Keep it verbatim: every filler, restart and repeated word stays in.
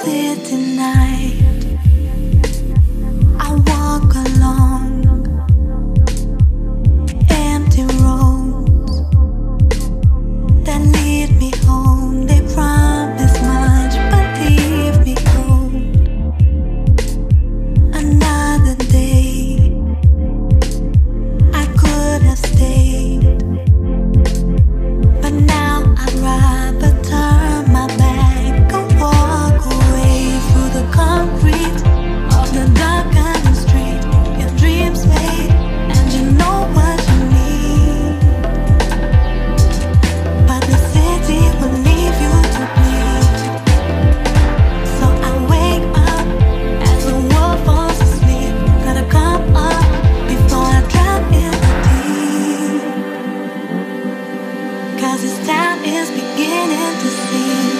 city night, I walk along empty roads that lead me home. They promise much but leave me cold. Another day, I could have stayed, but now I'd rather turn my back and walk away through the concrete of the darkened street. Your dreams fade and you know what you need, but the city will leave you to bleed. So I wake up as the world falls asleep. Gotta come up before I drown in the deep, 'cause this town is beginning to see.